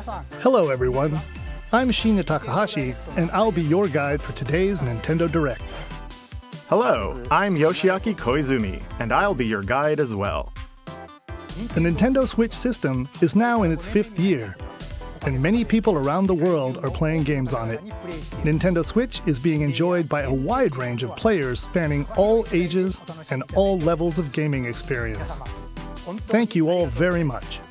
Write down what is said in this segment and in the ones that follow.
Hello everyone, I'm Shinya Takahashi, and I'll be your guide for today's Nintendo Direct. Hello, I'm Yoshiaki Koizumi, and I'll be your guide as well. The Nintendo Switch system is now in its 5th year, and many people around the world are playing games on it. Nintendo Switch is being enjoyed by a wide range of players spanning all ages and all levels of gaming experience. Thank you all very much.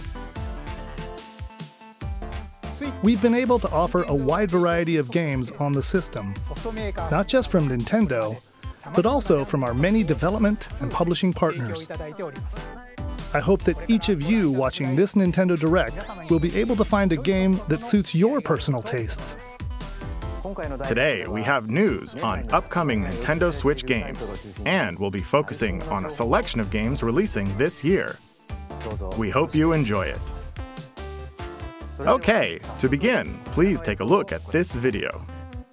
We've been able to offer a wide variety of games on the system, not just from Nintendo, but also from our many development and publishing partners. I hope that each of you watching this Nintendo Direct will be able to find a game that suits your personal tastes. Today, we have news on upcoming Nintendo Switch games, and we'll be focusing on a selection of games releasing this year. We hope you enjoy it. Okay, to begin, please take a look at this video.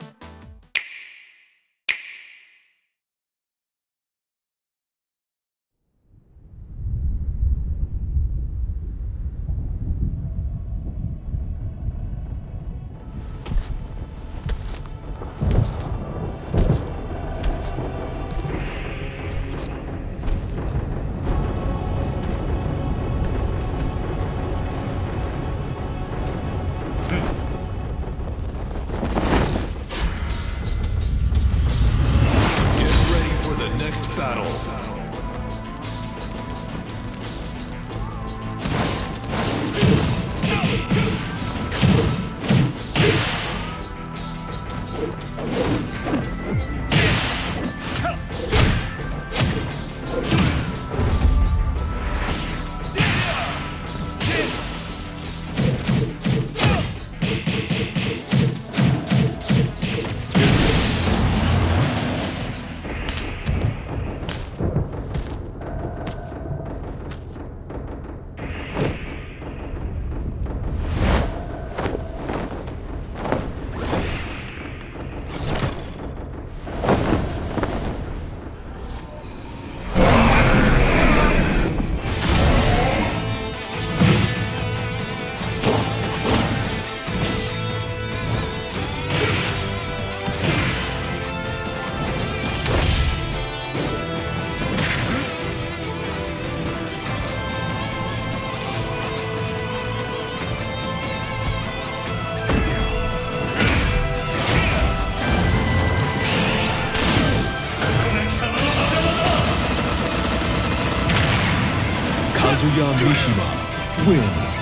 Kazuya Mishima wins.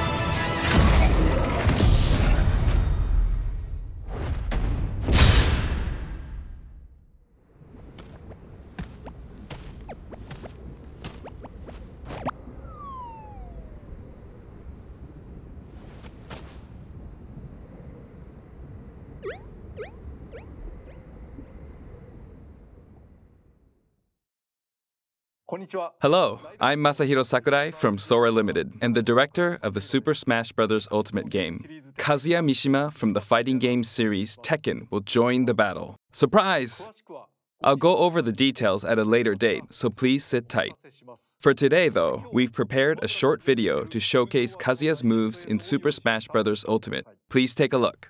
Hello, I'm Masahiro Sakurai from Sora Limited and the director of the Super Smash Bros. Ultimate game. Kazuya Mishima from the fighting game series Tekken will join the battle. Surprise! I'll go over the details at a later date, so please sit tight. For today, though, we've prepared a short video to showcase Kazuya's moves in Super Smash Bros. Ultimate. Please take a look.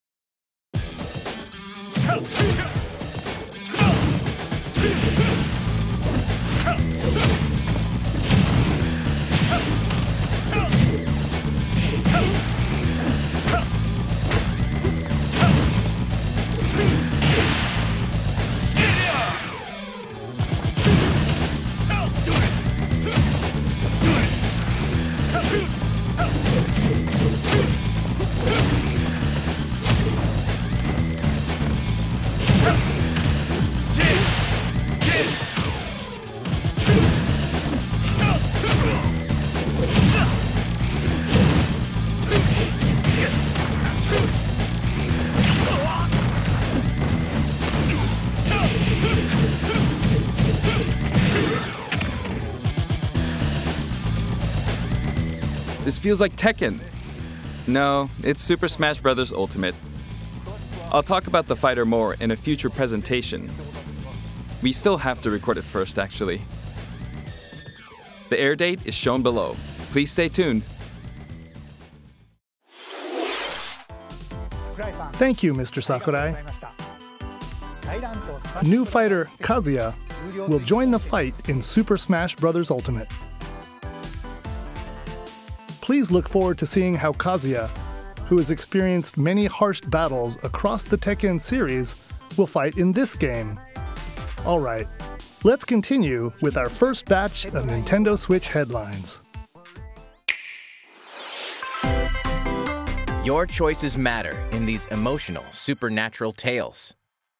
This feels like Tekken. No, it's Super Smash Bros. Ultimate. I'll talk about the fighter more in a future presentation. We still have to record it first, actually. The air date is shown below. Please stay tuned. Thank you, Mr. Sakurai. A new fighter, Kazuya, will join the fight in Super Smash Bros. Ultimate. Please look forward to seeing how Kazuya, who has experienced many harsh battles across the Tekken series, will fight in this game. Alright, let's continue with our first batch of Nintendo Switch headlines. Your choices matter in these emotional, supernatural tales.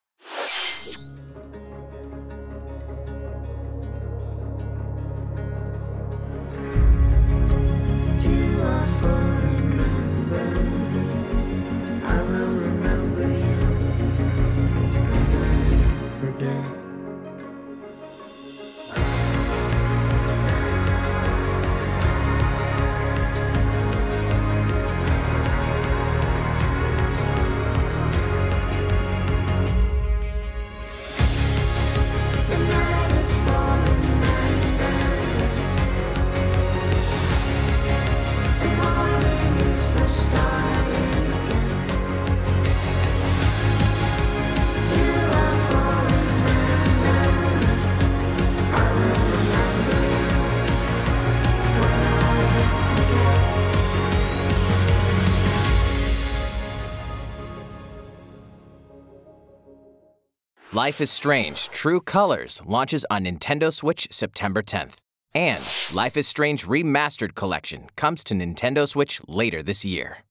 Life is Strange True Colors launches on Nintendo Switch September 10th. And Life is Strange Remastered Collection comes to Nintendo Switch later this year.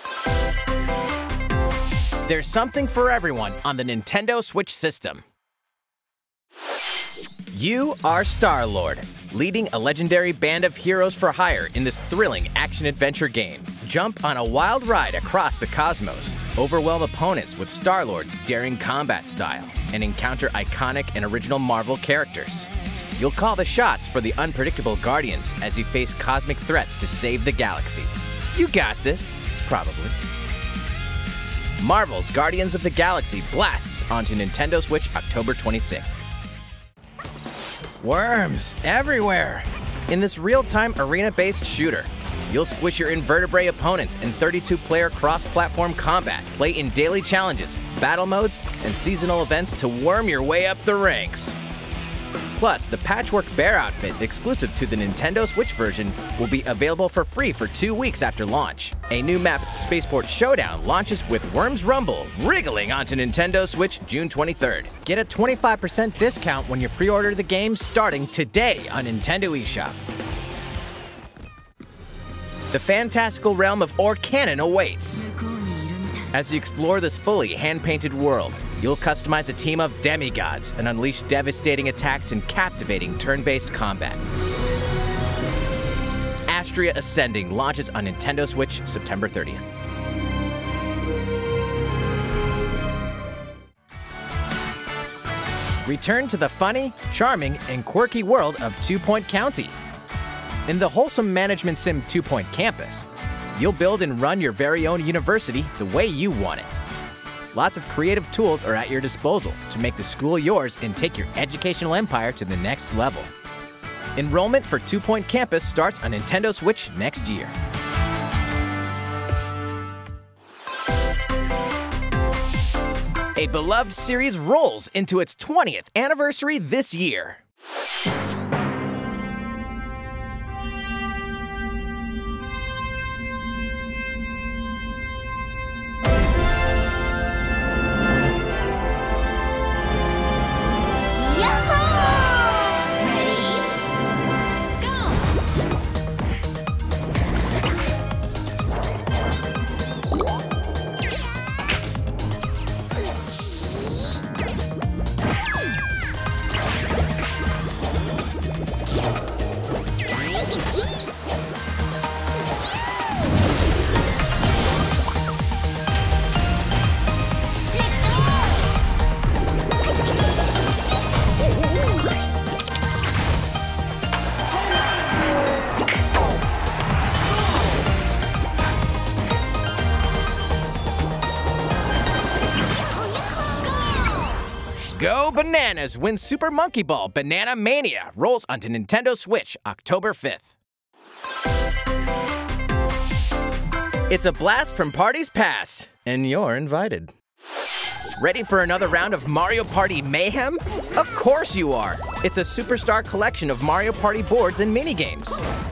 There's something for everyone on the Nintendo Switch system. You are Star-Lord, leading a legendary band of heroes for hire in this thrilling action-adventure game. Jump on a wild ride across the cosmos, overwhelm opponents with Star-Lord's daring combat style, and encounter iconic and original Marvel characters. You'll call the shots for the unpredictable Guardians as you face cosmic threats to save the galaxy. You got this, probably. Marvel's Guardians of the Galaxy blasts onto Nintendo Switch October 26th. Worms everywhere! In this real-time arena-based shooter, you'll squish your invertebrate opponents in 32-player cross-platform combat, play in daily challenges, battle modes, and seasonal events to worm your way up the ranks. Plus, the Patchwork Bear outfit exclusive to the Nintendo Switch version will be available for free for 2 weeks after launch. A new map, Spaceport Showdown, launches with Worms Rumble, wriggling onto Nintendo Switch June 23rd. Get a 25% discount when you pre-order the game starting today on Nintendo eShop. The fantastical realm of Orcanon awaits. As you explore this fully hand-painted world, you'll customize a team of demigods and unleash devastating attacks in captivating turn-based combat. Astria Ascending launches on Nintendo Switch September 30th. Return to the funny, charming, and quirky world of 2 Point County. In the wholesome management sim 2 Point Campus, you'll build and run your very own university the way you want it. Lots of creative tools are at your disposal to make the school yours and take your educational empire to the next level. Enrollment for 2 Point Campus starts on Nintendo Switch next year. A beloved series rolls into its 20th anniversary this year. Go Bananas wins Super Monkey Ball Banana Mania rolls onto Nintendo Switch October 5th. It's a blast from parties past. and you're invited. Ready for another round of Mario Party Mayhem? Of course you are! It's a superstar collection of Mario Party boards and minigames.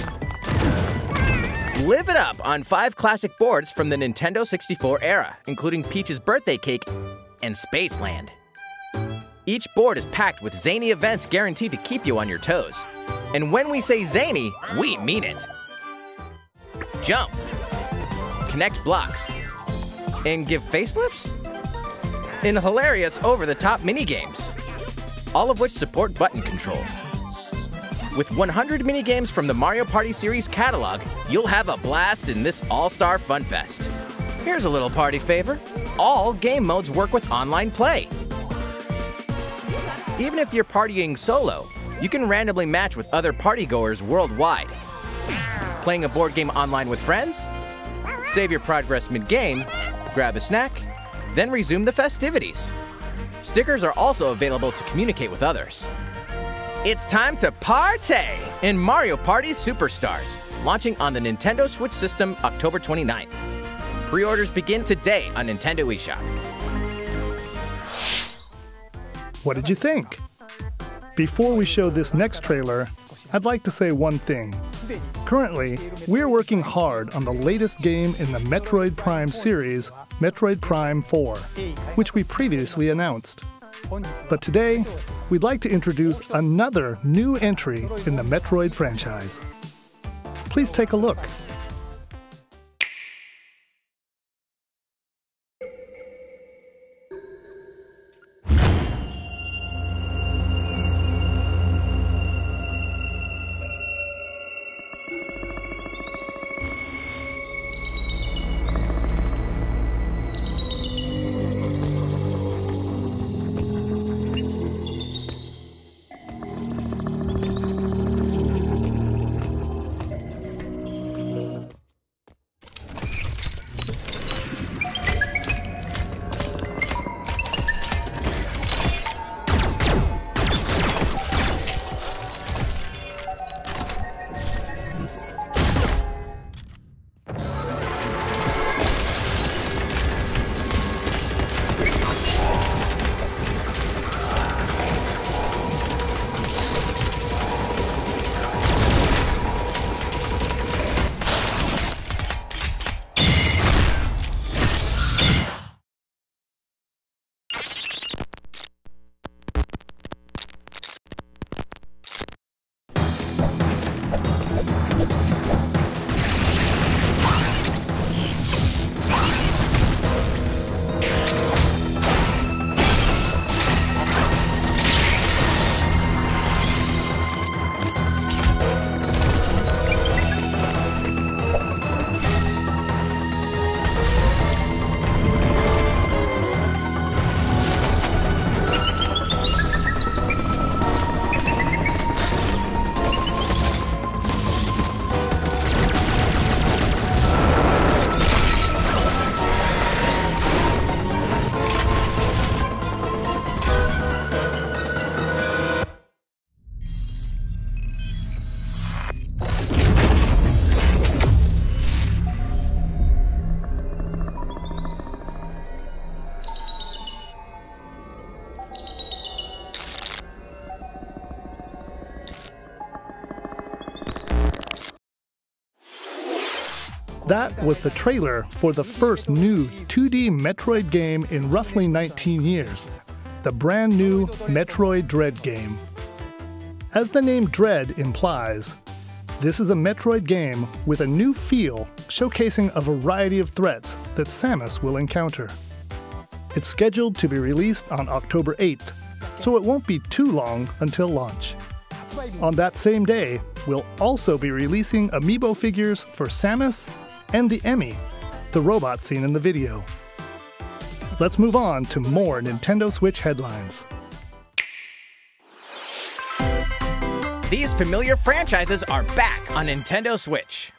Live it up on 5 classic boards from the Nintendo 64 era, including Peach's Birthday Cake and Spaceland. Each board is packed with zany events guaranteed to keep you on your toes. And when we say zany, we mean it. Jump, connect blocks, and give facelifts? In hilarious over-the-top minigames, all of which support button controls. With 100 minigames from the Mario Party series catalog, you'll have a blast in this all-star fun fest. Here's a little party favor. All game modes work with online play. Even if you're partying solo, you can randomly match with other partygoers worldwide. Playing a board game online with friends? Save your progress mid-game, grab a snack, then resume the festivities. Stickers are also available to communicate with others. It's time to partay in Mario Party Superstars, launching on the Nintendo Switch system October 29th. Pre-orders begin today on Nintendo eShop. What did you think? Before we show this next trailer, I'd like to say one thing. Currently, we're working hard on the latest game in the Metroid Prime series, Metroid Prime 4, which we previously announced. But today, we'd like to introduce another new entry in the Metroid franchise. Please take a look. That was the trailer for the first new 2D Metroid game in roughly 19 years, the brand new Metroid Dread game. As the name Dread implies, this is a Metroid game with a new feel showcasing a variety of threats that Samus will encounter. It's scheduled to be released on October 8th, so it won't be too long until launch. On that same day, we'll also be releasing amiibo figures for Samus and the Emmy, the robot seen in the video. Let's move on to more Nintendo Switch headlines. These familiar franchises are back on Nintendo Switch.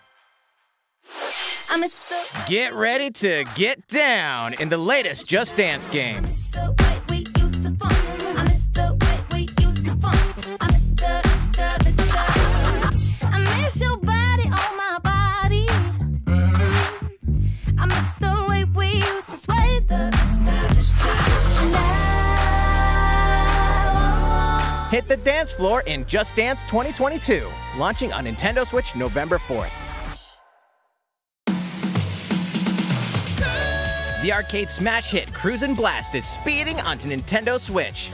Get ready to get down in the latest Just Dance game. hit the dance floor in Just Dance 2022, launching on Nintendo Switch November 4th. The arcade smash hit Cruisin' Blast is speeding onto Nintendo Switch.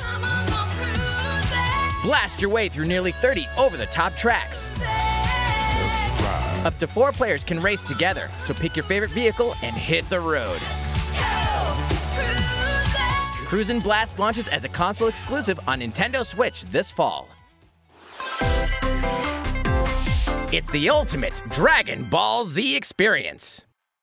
Blast your way through nearly 30 over-the-top tracks. Up to 4 players can race together, so pick your favorite vehicle and hit the road. Cruisin' Blast launches as a console exclusive on Nintendo Switch this fall. It's the ultimate Dragon Ball Z experience.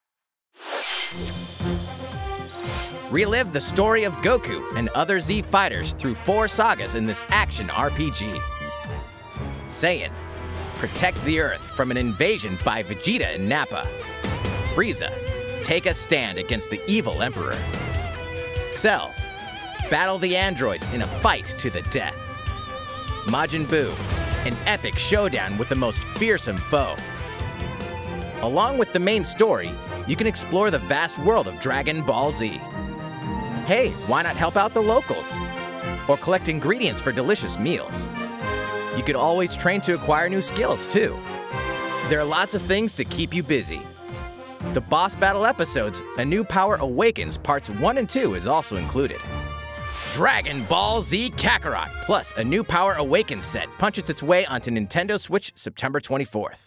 Relive the story of Goku and other Z fighters through 4 sagas in this action RPG. Saiyan, protect the Earth from an invasion by Vegeta and Nappa. Frieza, take a stand against the evil Emperor. Cell, battle the androids in a fight to the death. Majin Buu, an epic showdown with the most fearsome foe. Along with the main story, you can explore the vast world of Dragon Ball Z. Hey, why not help out the locals? Or collect ingredients for delicious meals. You could always train to acquire new skills, too. There are lots of things to keep you busy. The boss battle episodes, A New Power Awakens Parts 1 and 2 is also included. Dragon Ball Z Kakarot, plus A New Power Awakens set punches its way onto Nintendo Switch September 24th.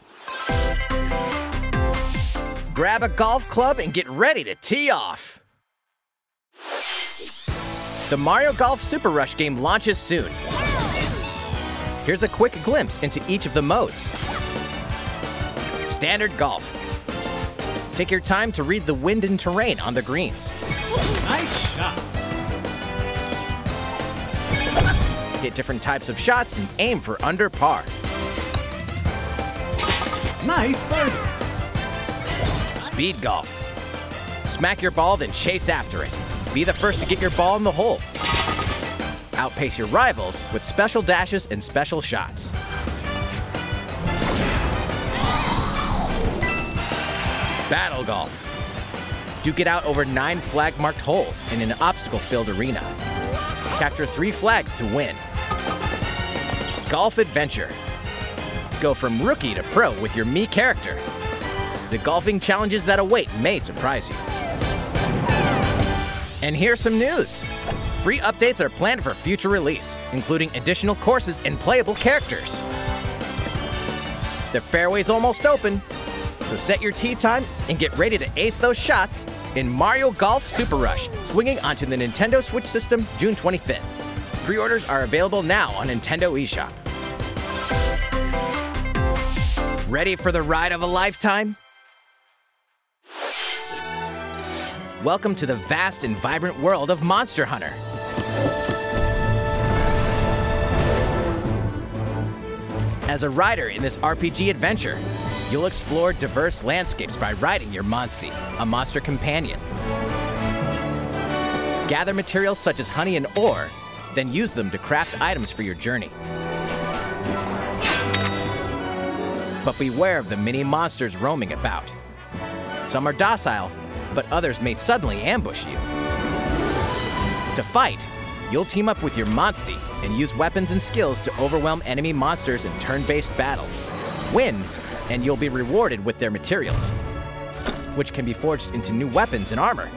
Grab a golf club and get ready to tee off. The Mario Golf Super Rush game launches soon. Here's a quick glimpse into each of the modes. Standard Golf. Take your time to read the wind and terrain on the greens. Nice shot. Hit different types of shots and aim for under par. Nice birdie. Speed Golf. Smack your ball, then chase after it. Be the first to get your ball in the hole. Outpace your rivals with special dashes and special shots. Battle Golf. Duke it out over 9 flag-marked holes in an obstacle-filled arena. Capture 3 flags to win. Golf Adventure. Go from rookie to pro with your Mii character. The golfing challenges that await may surprise you. And here's some news. Free updates are planned for future release, including additional courses and playable characters. The fairway's almost open, so set your tee time and get ready to ace those shots in Mario Golf Super Rush, swinging onto the Nintendo Switch system June 25th. Pre-orders are available now on Nintendo eShop. Ready for the ride of a lifetime? Welcome to the vast and vibrant world of Monster Hunter. As a rider in this RPG adventure, you'll explore diverse landscapes by riding your Monstie, a monster companion. Gather materials such as honey and ore, then use them to craft items for your journey. But beware of the many monsters roaming about. Some are docile, but others may suddenly ambush you. To fight, you'll team up with your Monstie and use weapons and skills to overwhelm enemy monsters in turn-based battles. Win, and you'll be rewarded with their materials, which can be forged into new weapons and armor.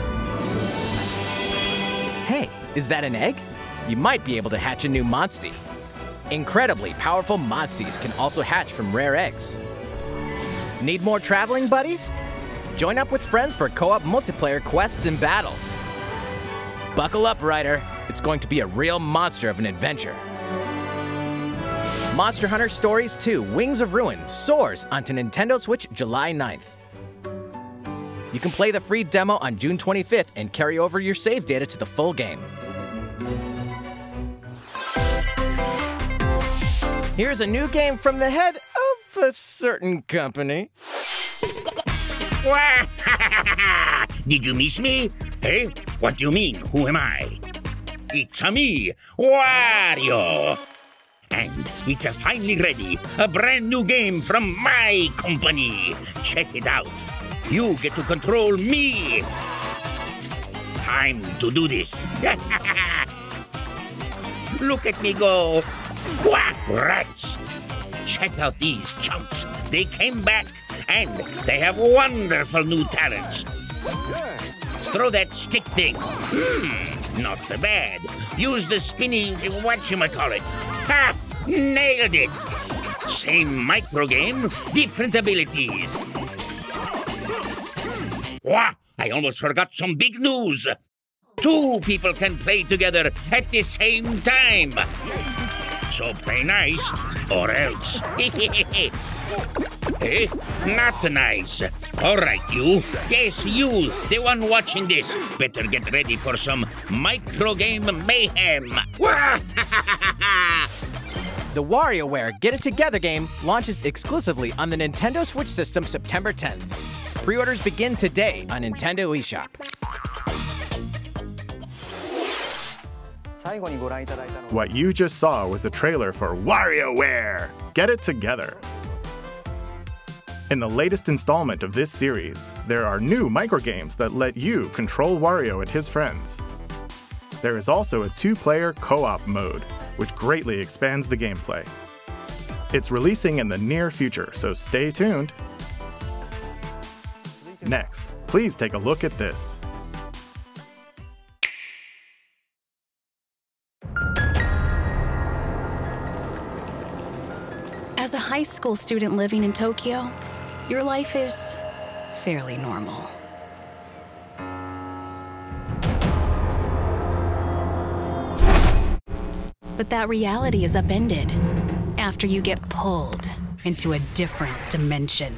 Hey, is that an egg? You might be able to hatch a new Monstie. Incredibly powerful Monsties can also hatch from rare eggs. Need more traveling buddies? Join up with friends for co-op multiplayer quests and battles. Buckle up, Ryder. It's going to be a real monster of an adventure. Monster Hunter Stories 2: Wings of Ruin soars onto Nintendo Switch July 9th. You can play the free demo on June 25th and carry over your save data to the full game. Here's a new game from the head of a certain company. Did you miss me? Hey, what do you mean? Who am I? It's me, Wario. And it's finally ready. A brand new game from my company. Check it out. You get to control me. Time to do this. Look at me go. Whack, rats! Check out these chumps. They came back, and they have wonderful new talents. Throw that stick thing. Not so bad. Use the spinny whatchamacallit. Ha! Nailed it! Same micro game, different abilities. Wah! I almost forgot some big news. 2 people can play together at the same time. So play nice, or else. Eh? Not nice. All right, you. Yes, you, the one watching this. Better get ready for some micro game mayhem. The WarioWare Get It Together game launches exclusively on the Nintendo Switch system September 10th. Pre-orders begin today on Nintendo eShop. What you just saw was the trailer for WarioWare Get It Together. In the latest installment of this series, there are new microgames that let you control Wario and his friends. There is also a 2-player co-op mode, which greatly expands the gameplay. It's releasing in the near future, so stay tuned. Next, please take a look at this. As a high school student living in Tokyo, your life is fairly normal. But that reality is upended after you get pulled into a different dimension.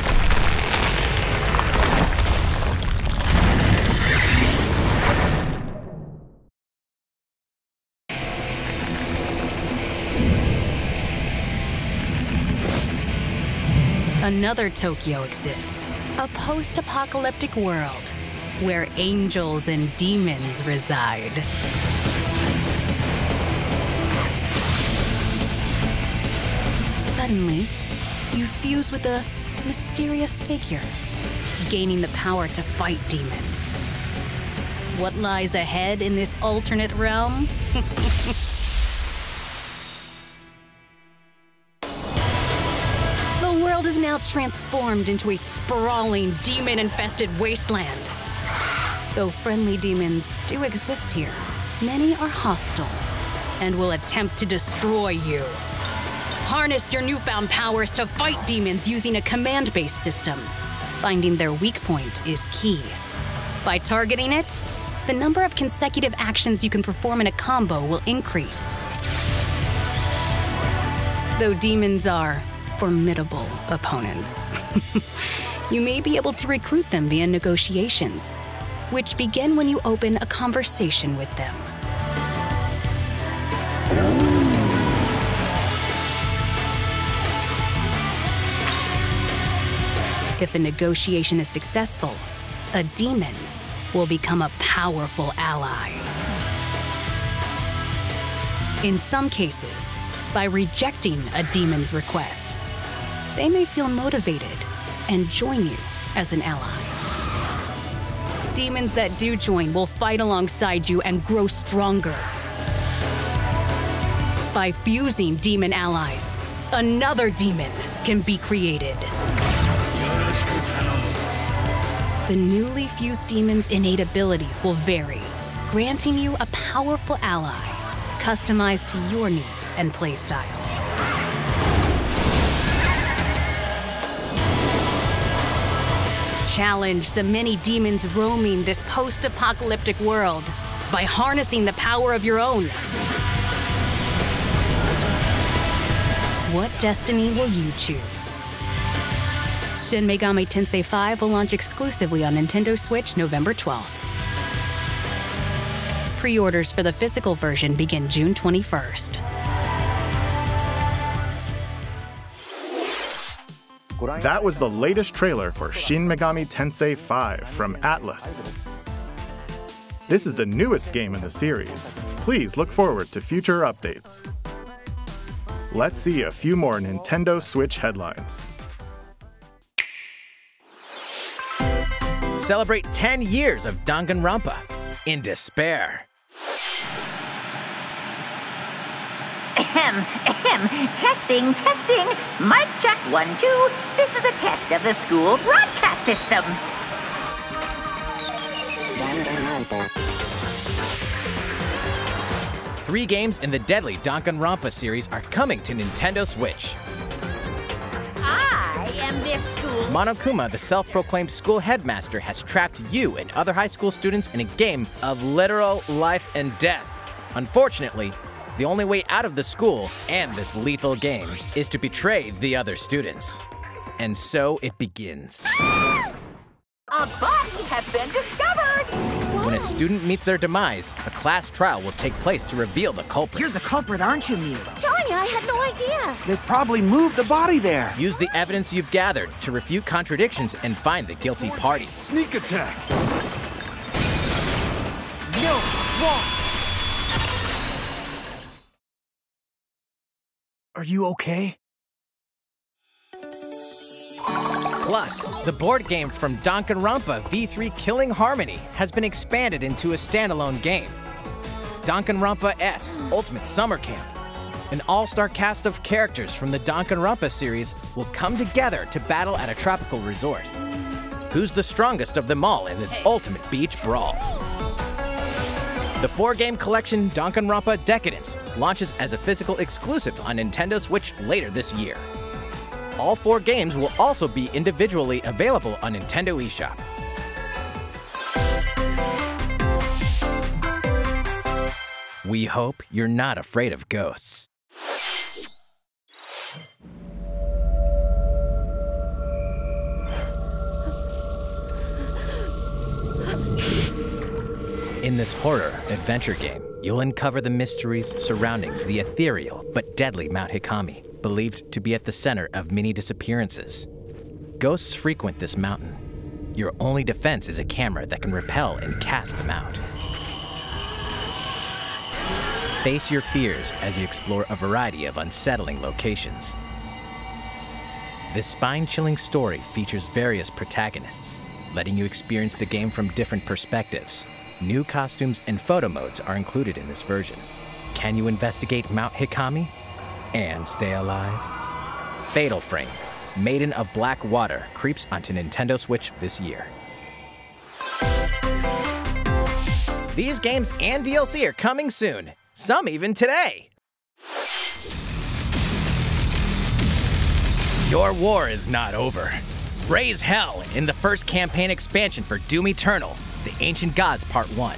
Another Tokyo exists, a post-apocalyptic world where angels and demons reside. Suddenly, you fuse with a mysterious figure, gaining the power to fight demons. What lies ahead in this alternate realm? The world is now transformed into a sprawling, demon-infested wasteland. Though friendly demons do exist here, many are hostile and will attempt to destroy you. Harness your newfound powers to fight demons using a command-based system. Finding their weak point is key. By targeting it, the number of consecutive actions you can perform in a combo will increase. Though demons are formidable opponents, you may be able to recruit them via negotiations, which begin when you open a conversation with them. If a negotiation is successful, a demon will become a powerful ally. In some cases, by rejecting a demon's request, they may feel motivated and join you as an ally. Demons that do join will fight alongside you and grow stronger. By fusing demon allies, another demon can be created. The newly fused demon's innate abilities will vary, granting you a powerful ally, customized to your needs and playstyle. Challenge the many demons roaming this post-apocalyptic world by harnessing the power of your own. What destiny will you choose? Shin Megami Tensei 5 will launch exclusively on Nintendo Switch November 12th. Pre-orders for the physical version begin June 21st. That was the latest trailer for Shin Megami Tensei 5 from Atlus. This is the newest game in the series. Please look forward to future updates. Let's see a few more Nintendo Switch headlines. Celebrate 10 years of Danganronpa in despair. Testing. Mic check 1, 2. This is a test of the school broadcast system. Three games in the deadly Danganronpa series are coming to Nintendo Switch. I am this school. Monokuma, the self-proclaimed school headmaster, has trapped you and other high school students in a game of literal life and death. Unfortunately, the only way out of the school and this lethal game is to betray the other students. And so it begins. A body has been discovered. When a student meets their demise, a class trial will take place to reveal the culprit. You're the culprit, aren't you, Mila? Tanya, I had no idea. They probably moved the body there. Use the evidence you've gathered to refute contradictions and find the guilty party. Sneak attack. No, what's wrong? Are you okay? Plus, the board game from Danganronpa V3 Killing Harmony has been expanded into a standalone game. Danganronpa S Ultimate Summer Camp. An all-star cast of characters from the Danganronpa series will come together to battle at a tropical resort. Who's the strongest of them all in this ultimate beach brawl? The 4-game collection Danganronpa Decadence launches as a physical exclusive on Nintendo Switch later this year. All 4 games will also be individually available on Nintendo eShop. We hope you're not afraid of ghosts. In this horror adventure game, you'll uncover the mysteries surrounding the ethereal but deadly Mount Hikami, believed to be at the center of many disappearances. Ghosts frequent this mountain. Your only defense is a camera that can repel and cast them out. Face your fears as you explore a variety of unsettling locations. This spine-chilling story features various protagonists, letting you experience the game from different perspectives. New costumes and photo modes are included in this version. Can you investigate Mount Hikami and stay alive? Fatal Frame, Maiden of Black Water, creeps onto Nintendo Switch this year. These games and DLC are coming soon, some even today. Your war is not over. Raise hell in the first campaign expansion for Doom Eternal, The Ancient Gods Part 1.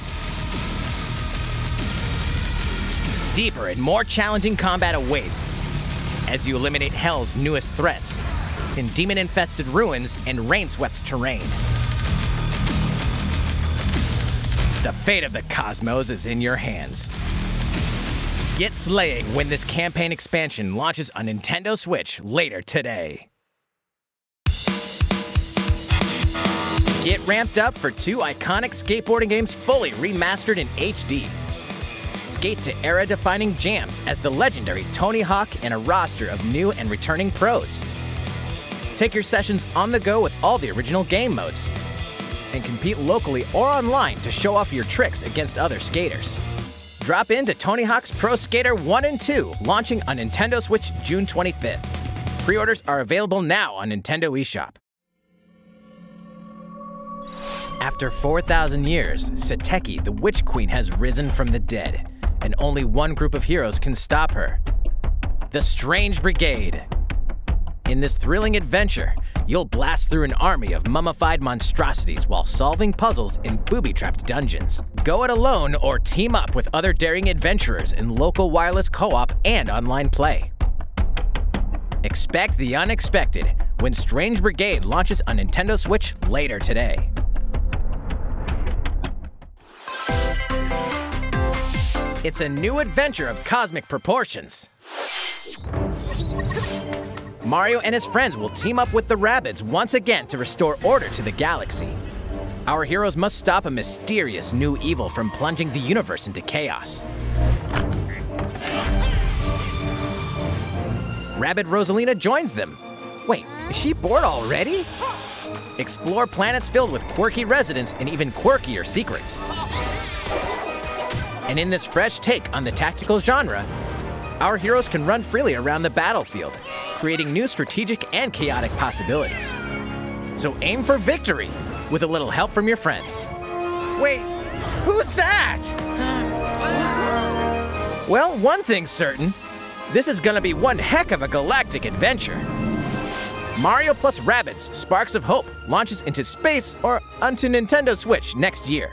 Deeper and more challenging combat awaits as you eliminate Hell's newest threats in demon-infested ruins and rain-swept terrain. The fate of the cosmos is in your hands. Get slaying when this campaign expansion launches on Nintendo Switch later today. Get ramped up for 2 iconic skateboarding games fully remastered in HD. Skate to era-defining jams as the legendary Tony Hawk and a roster of new and returning pros. Take your sessions on the go with all the original game modes. And compete locally or online to show off your tricks against other skaters. Drop into Tony Hawk's Pro Skater 1 and 2, launching on Nintendo Switch June 25th. Pre-orders are available now on Nintendo eShop. After 4,000 years, Sateki, the Witch Queen, has risen from the dead, and only one group of heroes can stop her: the Strange Brigade. In this thrilling adventure, you'll blast through an army of mummified monstrosities while solving puzzles in booby-trapped dungeons. Go it alone or team up with other daring adventurers in local wireless co-op and online play. Expect the unexpected when Strange Brigade launches on Nintendo Switch later today. It's a new adventure of cosmic proportions. Mario and his friends will team up with the Rabbids once again to restore order to the galaxy. Our heroes must stop a mysterious new evil from plunging the universe into chaos. Rabbid Rosalina joins them. Wait, is she bored already? Explore planets filled with quirky residents and even quirkier secrets. And in this fresh take on the tactical genre, Our heroes can run freely around the battlefield, creating new strategic and chaotic possibilities. So aim for victory with a little help from your friends. Wait, who's that? Well, one thing's certain. This is gonna be one heck of a galactic adventure. Mario plus Rabbids Sparks of Hope launches into space or onto Nintendo Switch next year.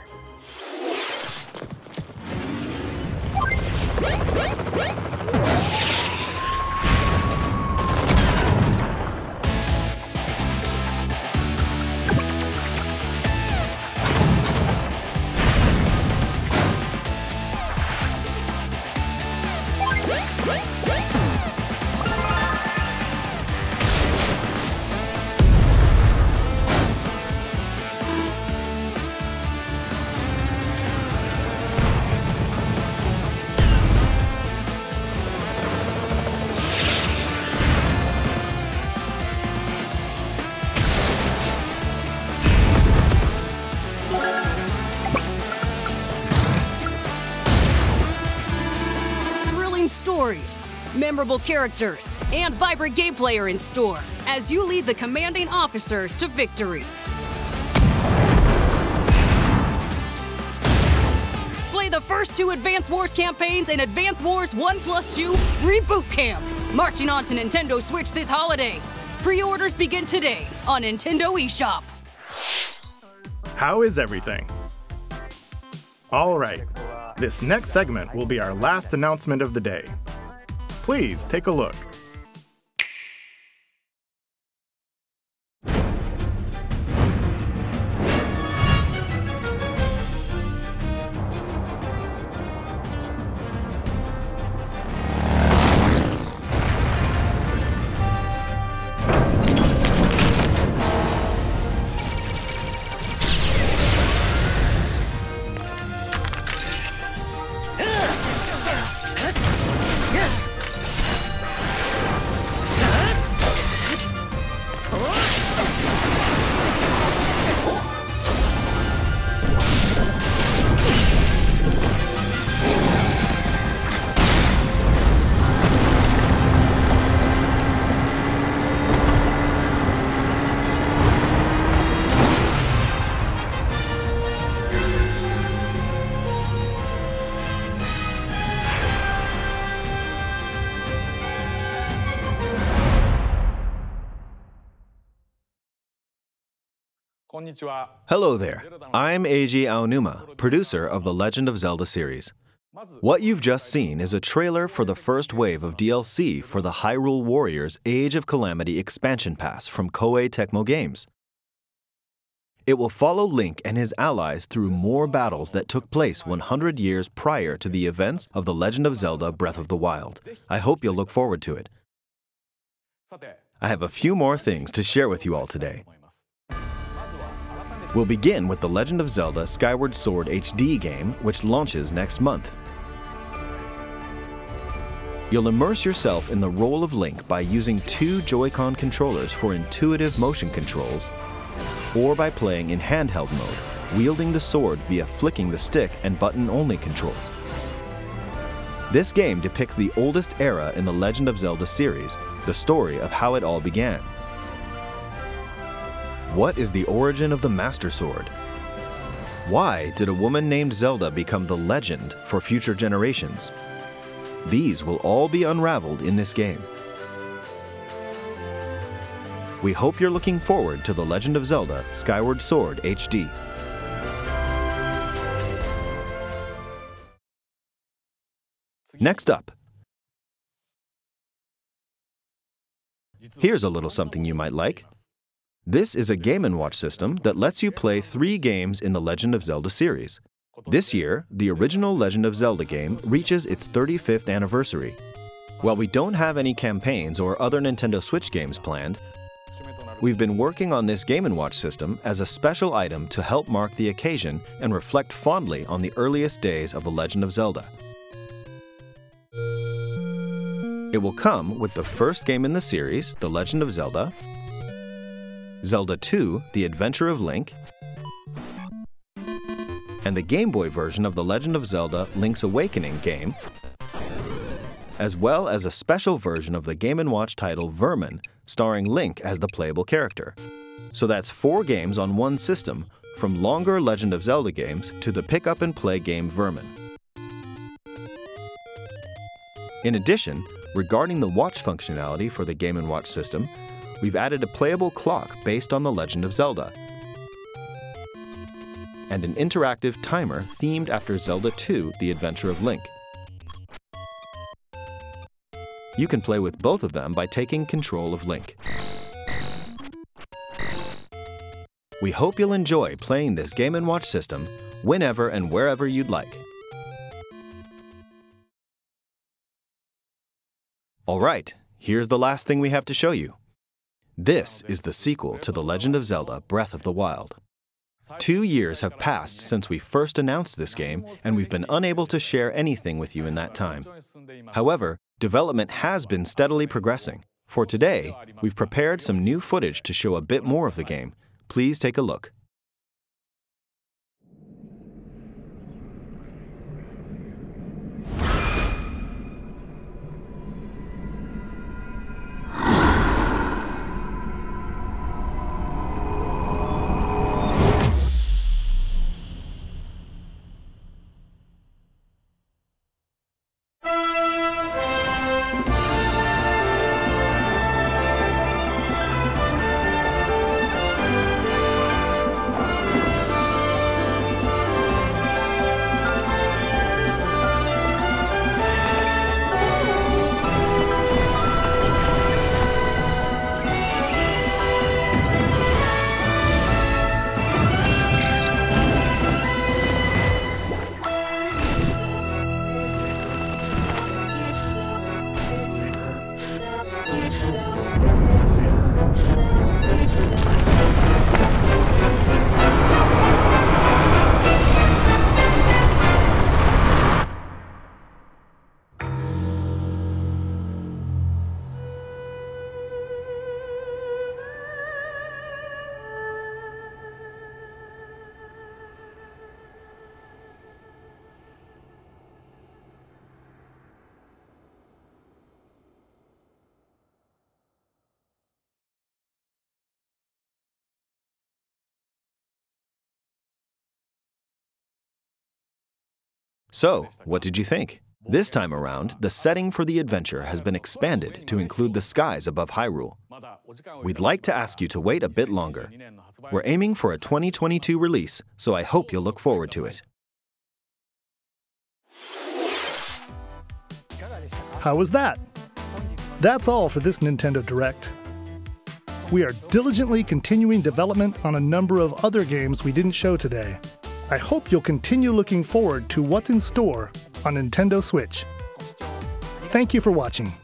Stories, memorable characters, and vibrant gameplay are in store as you lead the commanding officers to victory. Play the first 2 Advance Wars campaigns in Advance Wars 1+2 Reboot Camp, marching on to Nintendo Switch this holiday. Pre-orders begin today on Nintendo eShop. How is everything? All right, this next segment will be our last announcement of the day. Please take a look. Hello there, I'm Eiji Aonuma, producer of the Legend of Zelda series. What you've just seen is a trailer for the first wave of DLC for the Hyrule Warriors Age of Calamity expansion pass from Koei Tecmo Games. It will follow Link and his allies through more battles that took place 100 years prior to the events of The Legend of Zelda Breath of the Wild. I hope you'll look forward to it. I have a few more things to share with you all today. We'll begin with The Legend of Zelda Skyward Sword HD game, which launches next month. You'll immerse yourself in the role of Link by using 2 Joy-Con controllers for intuitive motion controls, or by playing in handheld mode, wielding the sword via flicking the stick and button-only controls. This game depicts the oldest era in the Legend of Zelda series, the story of how it all began. What is the origin of the Master Sword? Why did a woman named Zelda become the legend for future generations? These will all be unraveled in this game. We hope you're looking forward to The Legend of Zelda Skyward Sword HD. Next up, here's a little something you might like. This is a Game & Watch system that lets you play 3 games in the Legend of Zelda series. This year, the original Legend of Zelda game reaches its 35th anniversary. While we don't have any campaigns or other Nintendo Switch games planned, we've been working on this Game & Watch system as a special item to help mark the occasion and reflect fondly on the earliest days of The Legend of Zelda. It will come with the first game in the series, The Legend of Zelda, Zelda 2, The Adventure of Link, and the Game Boy version of The Legend of Zelda Link's Awakening game, as well as a special version of the Game & Watch title Vermin, starring Link as the playable character. So that's 4 games on one system, from longer Legend of Zelda games to the pick-up-and-play game Vermin. In addition, regarding the watch functionality for the Game & Watch system, we've added a playable clock based on The Legend of Zelda, and an interactive timer themed after Zelda 2: The Adventure of Link. You can play with both of them by taking control of Link. We hope you'll enjoy playing this Game & Watch system whenever and wherever you'd like. All right, here's the last thing we have to show you. This is the sequel to The Legend of Zelda: Breath of the Wild. 2 years have passed since we first announced this game, and we've been unable to share anything with you in that time. However, development has been steadily progressing. For today, we've prepared some new footage to show a bit more of the game. Please take a look. So, what did you think? This time around, the setting for the adventure has been expanded to include the skies above Hyrule. We'd like to ask you to wait a bit longer. We're aiming for a 2022 release, so I hope you'll look forward to it. How was that? That's all for this Nintendo Direct. We are diligently continuing development on a number of other games we didn't show today. I hope you'll continue looking forward to what's in store on Nintendo Switch. Thank you for watching.